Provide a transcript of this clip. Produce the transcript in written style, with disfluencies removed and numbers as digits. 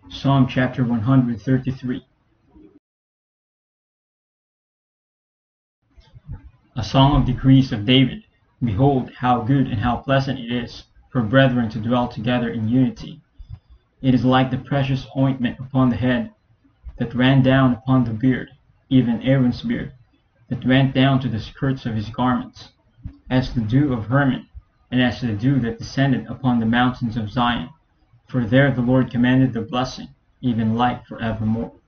Psalm chapter 133. A song of decrees of David. Behold, how good and how pleasant it is for brethren to dwell together in unity. It is like the precious ointment upon the head, that ran down upon the beard, even Aaron's beard, that went down to the skirts of his garments, as the dew of Hermon, and as the dew that descended upon the mountains of Zion. For there the Lord commanded the blessing, even life forevermore.